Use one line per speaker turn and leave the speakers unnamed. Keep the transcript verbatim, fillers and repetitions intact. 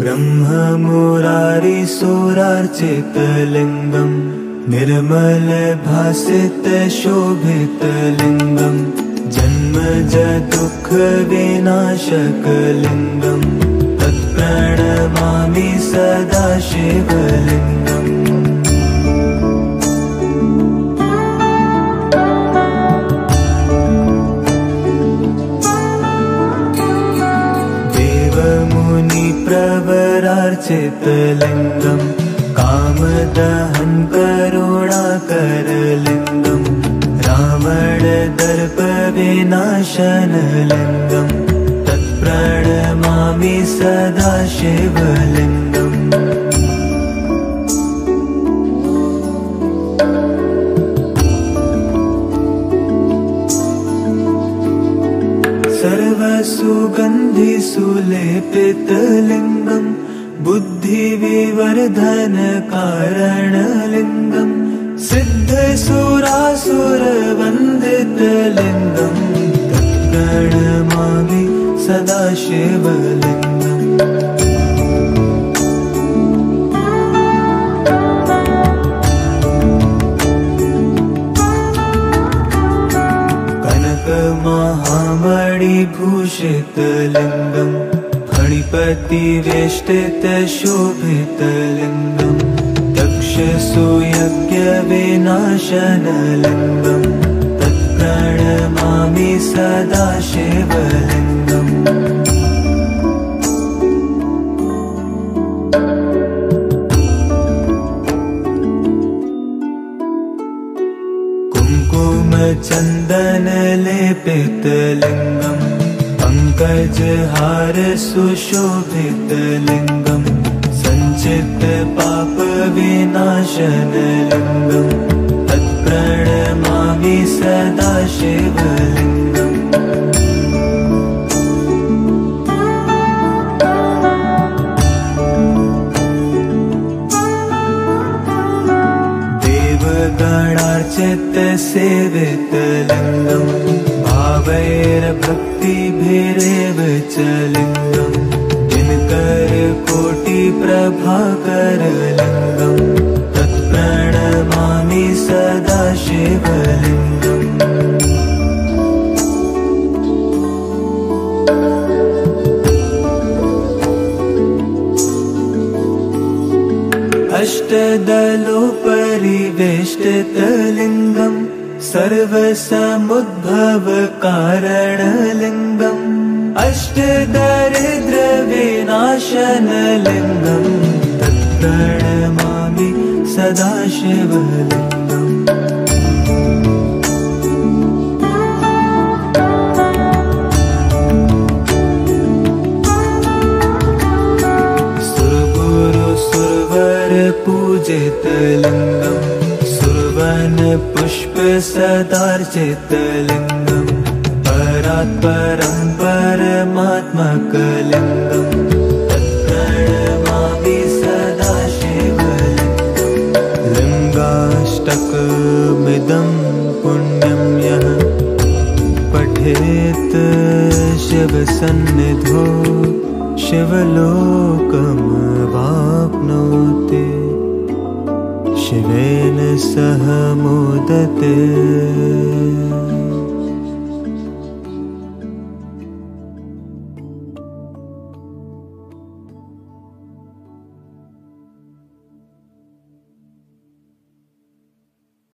ब्रह्ममुरारिसुरार्चितलिङ्गम् निर्मलभासितशोभितलिङ्गम् जन्मज दुःखविनाशकलिङ्गम् तत्प्रणमामि सदा शिवलिङ्गम्। देवमुनिप्रवरार्चितलिङ्गम् कामदहन् करुणाकरलिङ्गम् रावणदर्पविनाशनलिङ्गम् तत्प्रणमामि सदा शिवलिङ्गम्। सर्वसुगन्धिसुलेपितलिङ्गम् बुद्धिविवर्धनकारणलिङ्गम् सिद्धसुरासुरवन्दितलिङ्गम् तत्प्रणमामि सदा शिवलिङ्गम्। कनकमहामणिभूषितलिङ्गम् फणिपतिवेष्टितशोभितलिङ्गम् दक्षसुयज्ञविनाशनलिङ्गम् तत्प्रणमामि सदा शिवलिङ्गम्। कुङ्कुमचन्दनलेपितलिङ्गम् पङ्कजहार सुशोभितलिङ्गम् सञ्चितपापविनाशनलिङ्गम् तत्प्रणमामि सदा शिवलिङ्गम्। देवगणार्चितसेवितलिङ्गम् भावैर्भक्तिभिरेव च लिङ्गम् दिनकरकोटिप्रभाकरलिङ्गम् तत्प्रणमामि सदा शिवलिङ्गम्। अष्टदलोपरिवेष्टितलिङ्गम् सर्वसमुद्भवकारणलिङ्गम् अष्टदरिद्रविनाशनलिङ्गम् तत्प्रणमामि सदा शिवलिङ्गम्। पूजितलिङ्गम् सुरवनपुष्पसदार्चितलिङ्गम् परात्परं परमात्मकलिङ्गम् तत्प्रणमामि सदा शिवलिङ्गम्। लिङ्गाष्टकमिदं पुण्यं यः पठेत् शिवसन्निधौ शिवलोकमवाप्नोति शिवेन सह मोदते।